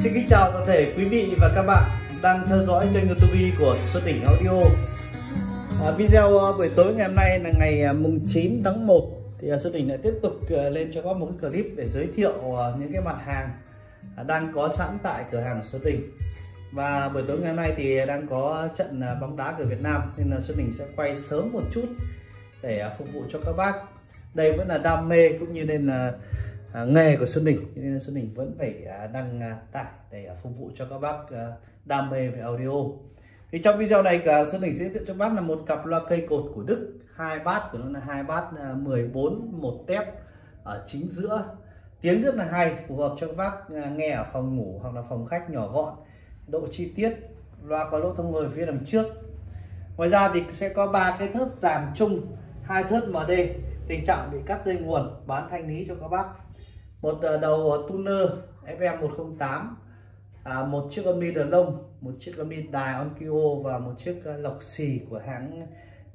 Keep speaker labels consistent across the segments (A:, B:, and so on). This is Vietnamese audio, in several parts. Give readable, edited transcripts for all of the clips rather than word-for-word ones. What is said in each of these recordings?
A: Xin kính chào toàn thể quý vị và các bạn đang theo dõi kênh YouTube của Xuân Đỉnh Audio. Video buổi tối ngày hôm nay là ngày mùng 9 tháng 1 thì Xuân Đỉnh lại tiếp tục lên cho các bạn một cái clip để giới thiệu những cái mặt hàng đang có sẵn tại cửa hàng Xuân Đỉnh. Và buổi tối ngày hôm nay thì đang có trận bóng đá của Việt Nam nên là Xuân Đỉnh sẽ quay sớm một chút để phục vụ cho các bác. Đây vẫn là đam mê cũng như nên là nghề của Xuân Đỉnh nên Xuân Đỉnh vẫn phải đăng tải để phục vụ cho các bác đam mê về audio. Thì trong video này Xuân Đỉnh sẽ giới thiệu cho bác là một cặp loa cây cột của Đức, hai bát của nó là hai bát 14 một tép ở chính giữa, tiếng rất là hay, phù hợp cho các bác nghe ở phòng ngủ hoặc là phòng khách nhỏ gọn. Độ chi tiết loa có lỗ thông ngồi phía đằng trước. Ngoài ra thì sẽ có 3 cái thớt dàn chung, 2 thớt MD tình trạng bị cắt dây nguồn bán thanh lý cho các bác, một đầu tuner FM 108, một chiếc âm ly đờ lông, một chiếc âm ly đài Onkyo và một chiếc lọc xì của hãng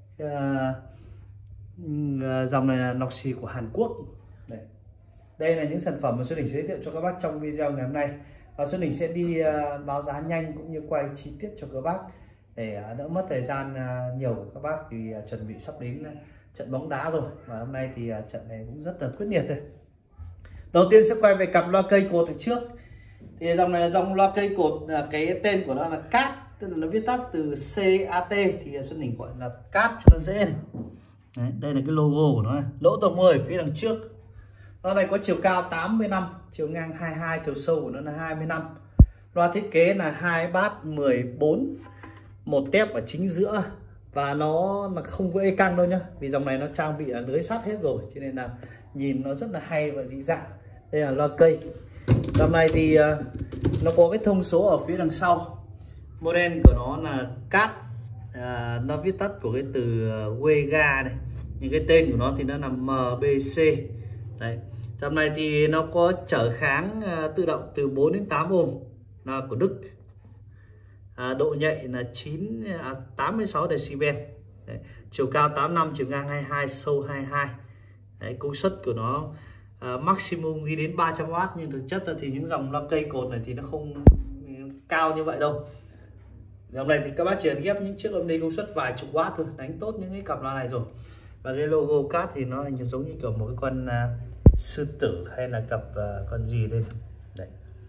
A: dòng này là lọc xì của Hàn Quốc. Đây là những sản phẩm mà Xuân Đỉnh giới thiệu cho các bác trong video ngày hôm nay, và Xuân Đỉnh sẽ đi báo giá nhanh cũng như quay chi tiết cho các bác để đỡ mất thời gian nhiều của các bác vì chuẩn bị sắp đến trận bóng đá rồi, và hôm nay thì trận này cũng rất là quyết liệt đây. Đầu tiên sẽ quay về cặp loa cây cột ở trước. Thì dòng này là dòng loa cây cột, cái tên của nó là CAT, tức là nó viết tắt từ CAT, thì Xuân Đỉnh gọi là CAT cho nó dễ này. Đấy, đây là cái logo của nó này. Lỗ tổng 10 phía đằng trước. Loa này có chiều cao 85, chiều ngang 22, chiều sâu của nó là 25. Loa thiết kế là hai bát 14 một tép ở chính giữa, và nó là không có ê căng đâu nhá, vì dòng này nó trang bị là lưới sắt hết rồi cho nên là nhìn nó rất là hay và dị dạng. Đây là loa cây. Dòng này thì nó có cái thông số ở phía đằng sau. Model của nó là CAT, nó viết tắt của cái từ Vega này, những cái tên của nó thì nó là MBC. Đấy. Dòng này thì nó có trở kháng tự động từ 4 đến 8 ohm, là của Đức. Độ nhạy là 86 decibel. Đấy. Chiều cao 85, chiều ngang 22, sâu 22. Đấy, công suất của nó maximum ghi đến 300W, nhưng thực chất ra thì những dòng loa cây cột này thì nó không cao như vậy đâu. Dòng này thì các bác chỉ cần ghép những chiếc âm ly công suất vài chục W thôi, đánh tốt những cái cặp loa này rồi. Và cái logo CAT thì nó giống như kiểu một cái con sư tử hay là cặp con gì đây. Đấy.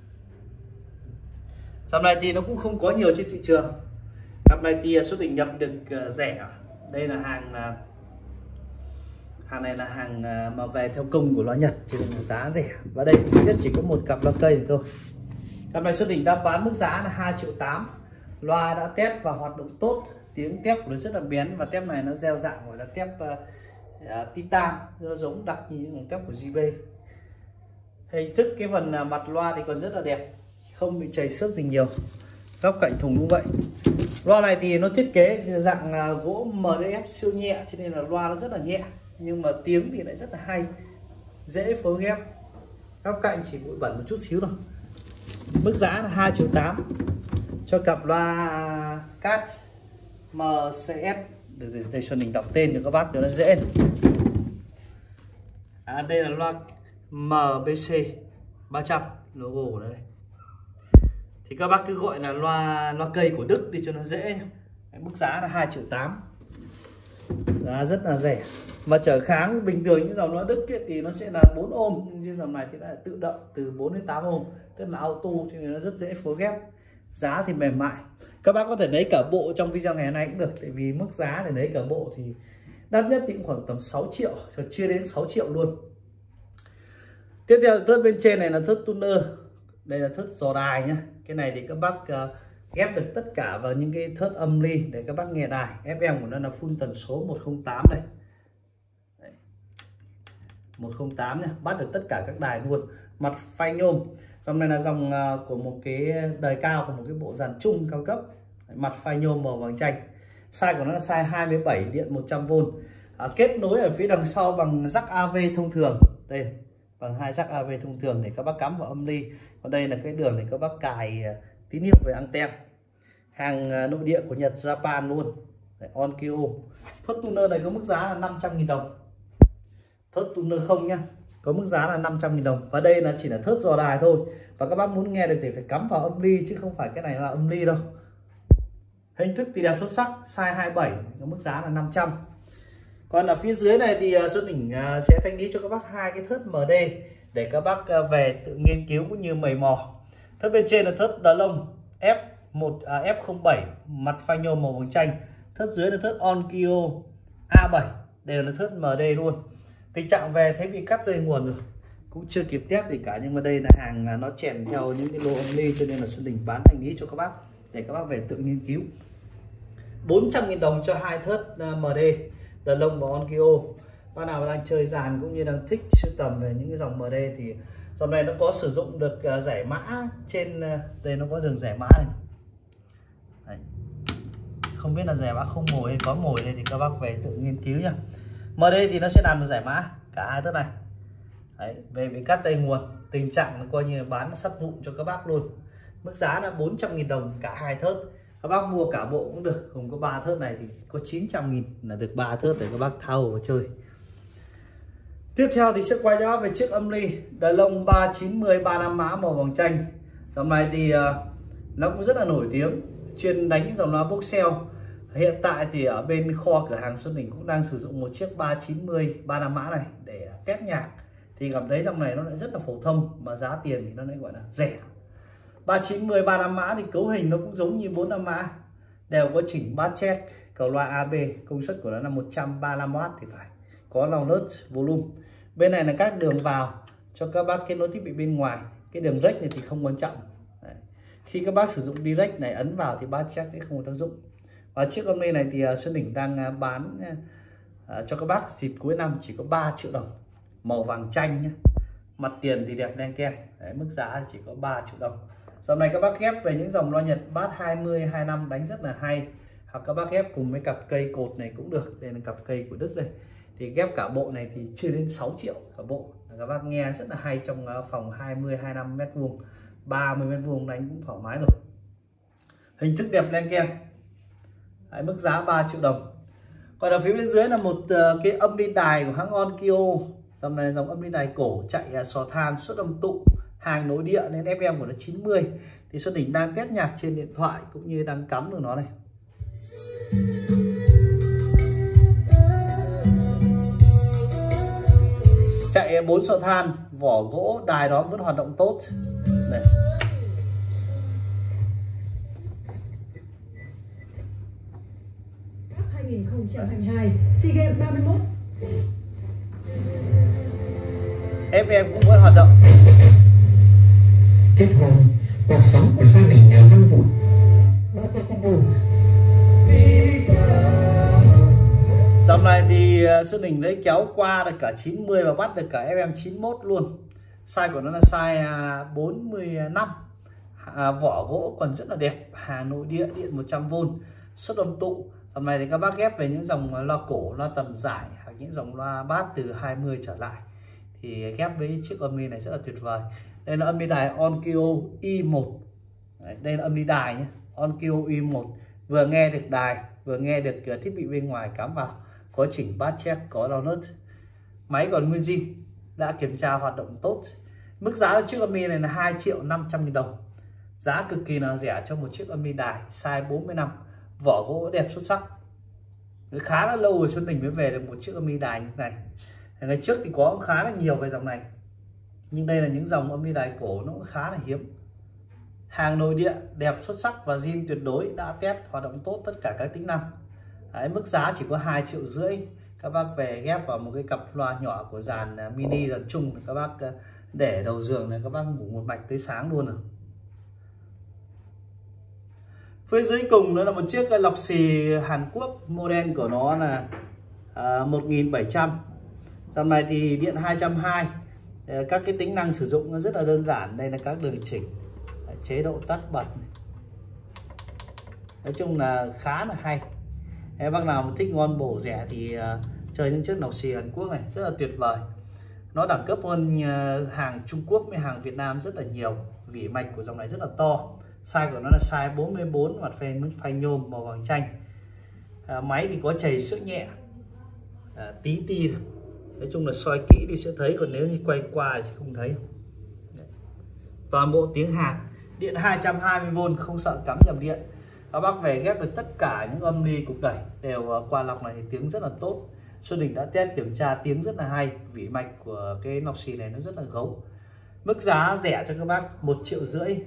A: Dòng này thì nó cũng không có nhiều trên thị trường. Cặp này thì Xuân Đỉnh nhập được rẻ. Đây là hàng này là hàng mà về theo công của loa Nhật cho nên là giá rẻ. Và đây duy nhất chỉ có một cặp loa cây này thôi. Cặp này Xuân Đỉnh đang bán mức giá là 2,8 triệu. Loa đã test và hoạt động tốt, tiếng tép của nó rất là bén, và tép này nó gieo dạng gọi là tép titan, nó giống đặc như những tép của JB. Hình thức cái phần mặt loa thì còn rất là đẹp, không bị chảy xước gì nhiều. Góc cạnh thùng cũng vậy. Loa này thì nó thiết kế dạng gỗ MDF siêu nhẹ cho nên là loa nó rất là nhẹ, nhưng mà tiếng thì lại rất là hay, dễ phối ghép. Góc cạnh chỉ bụi bẩn một chút xíu thôi. Mức giá là 2,8 triệu cho cặp loa CAT MCS. Để Xuân Đỉnh đọc tên cho các bác cho nó dễ. Đây là loa MBC 300, logo của nó đây. Thì các bác cứ gọi là loa cây của Đức đi cho nó dễ nhé. Mức giá là 2,8 triệu. Giá rất là rẻ. Mà trở kháng bình thường những dòng loa Đức ấy, thì nó sẽ là 4 ohm, nhưng riêng dòng này thì là tự động từ 4 đến 8 ohm, tức là auto, cho nên nó rất dễ phối ghép. Giá thì mềm mại. Các bác có thể lấy cả bộ trong video ngày hôm nay cũng được, tại vì mức giá để lấy cả bộ thì đắt nhất thì cũng khoảng tầm 6 triệu, cho chưa đến 6 triệu luôn. Tiếp theo thớt bên trên này là thớt tuner. Đây là thớt dò đài nhá. Cái này thì các bác ghép được tất cả vào những cái thớt âm ly để các bác nghe đài. FM của nó là full tần số 108 đây. Đấy. 108 nhá, bắt được tất cả các đài luôn. Mặt phanh nhôm. Dòng này là dòng của một cái đời cao của một cái bộ dàn chung cao cấp. Đấy, mặt phanh nhôm màu vàng chanh. Size của nó là size 27, điện 100V. Kết nối ở phía đằng sau bằng jack AV thông thường. Đây, bằng 2 jack AV thông thường để các bác cắm vào âm ly. Còn đây là cái đường để các bác cài tín hiệu về anten. Hàng nội địa của Nhật, Japan luôn. Onkyo. Thớt tuner này có mức giá là 500.000 đồng. Thớt tuner không nhá. có mức giá là 500.000 đồng. Và đây là chỉ là thớt dò đài thôi, và các bác muốn nghe được thì phải cắm vào âm ly chứ không phải cái này là âm ly đâu. Hình thức thì đẹp xuất sắc, size 27, có mức giá là 500. Còn ở phía dưới này thì Xuân Đỉnh sẽ thanh lý cho các bác hai cái thớt MD để các bác về tự nghiên cứu cũng như mày mò. Thớt bên trên là thớt đá lông F07 mặt phanh nhôm màu vàng chanh, thớt dưới là thớt Onkyo A7, đều là thớt MD luôn. Tình trạng về thấy bị cắt dây nguồn rồi, cũng chưa kịp test gì cả, nhưng mà đây là hàng nó chèn theo những cái lô âm ly, cho nên là Xuân Đỉnh bán thanh lý cho các bác để các bác về tự nghiên cứu. 400.000 đồng cho hai thớt MD đá lông và Onkyo. Bác nào đang chơi dàn cũng như đang thích sưu tầm về những cái dòng MD thì dòng này nó có sử dụng được giải mã trên đây, nó có đường giải mã này. Đấy. Không biết là giải mã không mồi hay có mồi đây thì các bác về tự nghiên cứu nhá. MD thì nó sẽ làm được giải mã cả hai thớt này. Đấy, về bị cắt dây nguồn, tình trạng nó coi như là bán sắp vụn cho các bác luôn. Mức giá là 400.000 đồng cả hai thớt. Các bác mua cả bộ cũng được, gồm có 3 thớt này thì có 900.000 là được 3 thớt để các bác thao và chơi. Tiếp theo thì sẽ quay cho bác về chiếc âm ly đá lông 390 35 mã màu vàng chanh. Dòng này thì nó cũng rất là nổi tiếng, chuyên đánh dòng loa Boxel. Hiện tại thì ở bên kho cửa hàng Xuân Đỉnh cũng đang sử dụng một chiếc 390 35 mã này để test nhạc. Thì cảm thấy dòng này nó lại rất là phổ thông mà giá tiền thì nó lại gọi là rẻ. 390 35 mã thì cấu hình nó cũng giống như 45 mã, đều có chỉnh bass check, cầu loa AB, công suất của nó là 135W thì phải, có download volume. Bên này là các đường vào cho các bác kết nối thiết bị bên ngoài, cái đường rec này thì không quan trọng. Đấy. Khi các bác sử dụng direct này ấn vào thì bass check sẽ không có tác dụng. Và chiếc âm ly này thì Xuân Đỉnh đang bán cho các bác dịp cuối năm chỉ có 3 triệu đồng, màu vàng chanh nhé. Mặt tiền thì đẹp đen ken. Đấy, mức giá chỉ có 3 triệu đồng. Dòng này các bác ghép về những dòng loa Nhật bass 20 25 đánh rất là hay, hoặc các bác ghép cùng với cặp cây cột này cũng được. Đây là cặp cây của Đức đây, thì ghép cả bộ này thì chưa đến 6 triệu cả bộ. Các bác nghe rất là hay trong phòng 20 25 m2, 30 m2 đánh cũng thoải mái rồi. Hình thức đẹp len keng. Đấy, mức giá 3 triệu đồng. Còn ở phía bên dưới là một cái âm ly đài của hãng Onkyo. Dòng này là dòng âm ly đài cổ chạy sò than, suất âm tụ, hàng nội địa nên FM của nó 90. Thì Xuân Đỉnh đang test nhạc trên điện thoại cũng như đang cắm được nó này. Chạy 4 sọ than, vỏ gỗ, đài đó vẫn hoạt động tốt. Đây.
B: Cup 2022, SEA Games 31.
A: FM cũng vẫn hoạt động.
C: Kết hôn, cuộc sống của gia đình nhà Văn Vụn.
A: Dòng này thì Xuân Đỉnh lấy kéo qua được cả 90 và bắt được cả FM 91 luôn. Size của nó là size 45. Vỏ gỗ còn rất là đẹp, hàng nội địa, điện 100V, suất âm tụ. Dòng này thì các bác ghép về những dòng loa cổ, loa tầm giải hoặc những dòng loa bass từ 20 trở lại thì ghép với chiếc âm ly này rất là tuyệt vời. Đây là âm ly đài Onkyo i1. Đấy, đây là âm ly đài nhé, Onkyo i1. Vừa nghe được đài, vừa nghe được thiết bị bên ngoài cắm vào, có chỉnh bass check, có download. Máy còn nguyên zin, đã kiểm tra hoạt động tốt. Mức giá chiếc âm ly này là 2.500.000 đồng. Giá cực kỳ là rẻ cho một chiếc âm ly đài size 45, vỏ gỗ đẹp xuất sắc. Khá là lâu rồi Xuân Đỉnh mới về được một chiếc âm ly đài như thế này. Ngày trước thì có khá là nhiều về dòng này, nhưng đây là những dòng âm ly đài cổ nó cũng khá là hiếm. Hàng nội địa đẹp xuất sắc và zin tuyệt đối, đã test hoạt động tốt tất cả các tính năng. Đấy, mức giá chỉ có 2,5 triệu. Các bác về ghép vào một cái cặp loa nhỏ của dàn mini dàn chung, các bác để đầu giường này, các bác ngủ một mạch tới sáng luôn rồi. Phía dưới cùng đó là một chiếc lọc xì Hàn Quốc, model của nó là 1700. Dòng này thì điện 220. Các cái tính năng sử dụng nó rất là đơn giản. Đây là các đường chỉnh, chế độ tắt bật này. Nói chung là khá là hay. Bác nào mà thích ngon bổ rẻ thì chơi những chiếc lọc xì Hàn Quốc này rất là tuyệt vời. Nó đẳng cấp hơn hàng Trung Quốc với hàng Việt Nam rất là nhiều. Vỉ mạch của dòng này rất là to. Size của nó là size 44, mặt phanh nhôm màu vàng chanh. Máy thì có chảy sữa nhẹ, tí ti. Nói chung là soi kỹ thì sẽ thấy, còn nếu như quay qua thì không thấy. Đấy. Toàn bộ tiếng Hàn, điện 220V, không sợ cắm nhầm điện. Các bác về ghép được tất cả những âm ly cục đẩy đều qua lọc này thì tiếng rất là tốt. Xuân Đình đã test kiểm tra tiếng rất là hay, vỉ mạch của cái Noxi này nó rất là gấu. Mức giá rẻ cho các bác 1,5 triệu,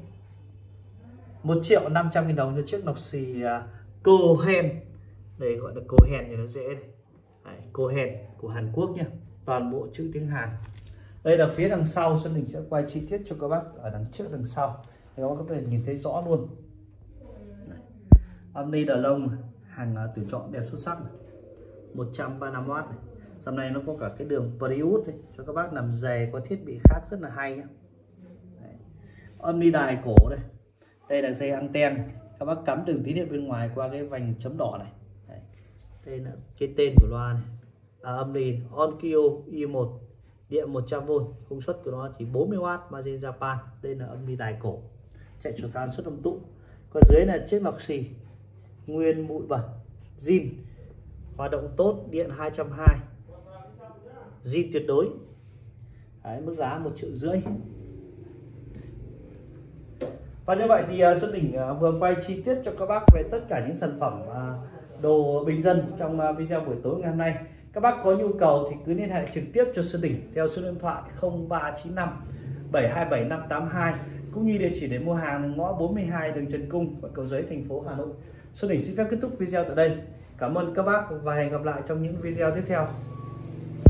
A: 1.500.000 đồng cho chiếc Noxi Cohen. Đây gọi là Cohen thì nó dễ này. Đấy, Cohen của Hàn Quốc nhá, toàn bộ chữ tiếng Hàn. Đây là phía đằng sau, Xuân Đình sẽ quay chi tiết cho các bác ở đằng trước đằng sau thì các bác có thể nhìn thấy rõ luôn. Âm ly đờ lông hàng tuyển chọn đẹp xuất sắc này. 135W này. Dòng này nó có cả cái đường Prius ấy, cho các bác nằm dày, có thiết bị khác rất là hay nhá. Đấy. Âm ly đài cổ đây. Đây là dây anten, các bác cắm đường tín hiệu bên ngoài qua cái vành chấm đỏ này. Đấy. Đây là cái tên của loa này. Âm ly Onkyo i1, điện 100V, công suất của nó chỉ 40W, made in Japan. Đây là âm ly đài cổ, chạy chuột than suất âm tụ. Còn dưới là chiếc Noxi nguyên bụi bẩn, zin, hoạt động tốt, điện 220, zin tuyệt đối. Đấy, mức giá 1,5 triệu. Và như vậy thì Xuân Đình vừa quay chi tiết cho các bác về tất cả những sản phẩm đồ bình dân trong video buổi tối ngày hôm nay. Các bác có nhu cầu thì cứ liên hệ trực tiếp cho Xuân Đình theo số điện thoại 0395 727 582, cũng như địa chỉ để mua hàng ngõ 42 đường Trần Cung, quận Cầu Giấy, thành phố Hà Nội. Xuân Đình xin phép kết thúc video tại đây. Cảm ơn các bác và hẹn gặp lại trong những video tiếp theo.